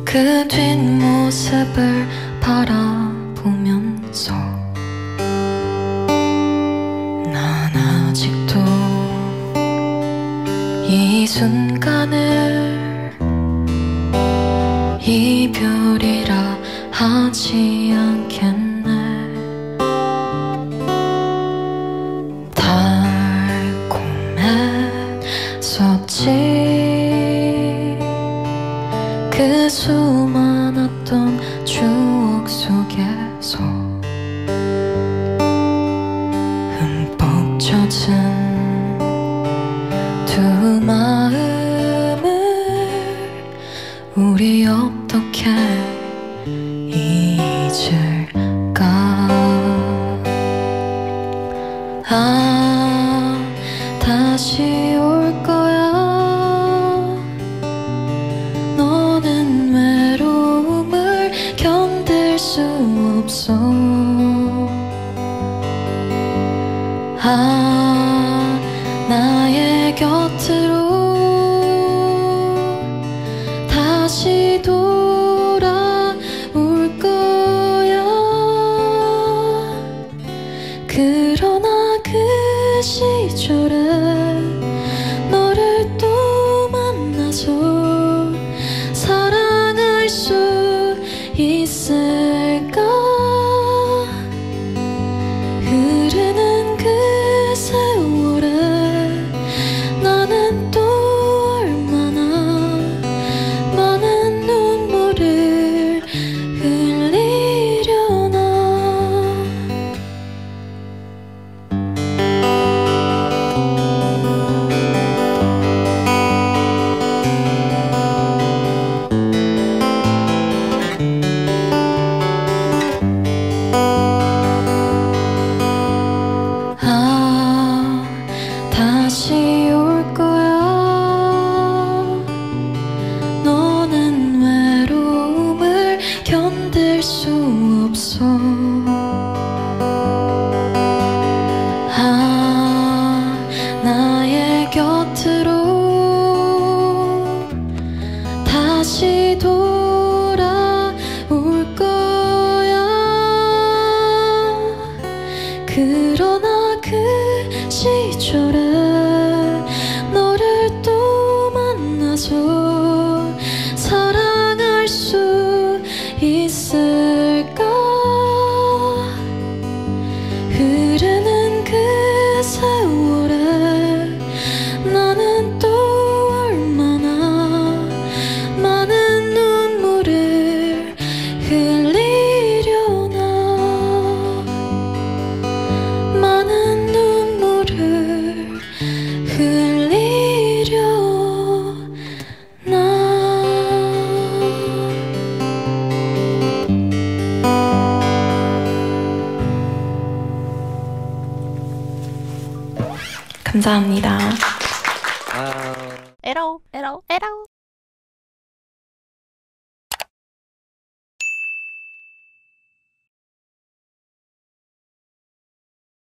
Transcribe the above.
그 뒷모습을 바라보면서 난 아직도 이 순간을 이별이라 하지 않겠네. 달콤했었지 그 수많았던 추억 속에서 흠뻑 젖은 두 마음을 우리 어떻게 잊을까. 다시 올 거야. 너는 외로움을 견딜 수 없어. 나의 곁으로 다시 돌아올 거야. 그러나 그 시절에 너를 또 만나서 사랑할 수 있을까. 흐르는 그 세월에 나는 또 얼마나 많은 눈물을 흘리려나. 다시 올 거야. 너는 외로움을 견딜 수 없어. 나의 곁으로 다시 돌아올 거야. 그러나 그 시절에 너를 또 만나서 사랑할 수 있을까. 흐르는 그 세월에 나는 또 얼마나 많은 눈물을 흘리려나. 많은 눈물을 흘리려나. 감사합니다. 에러 에러 에러.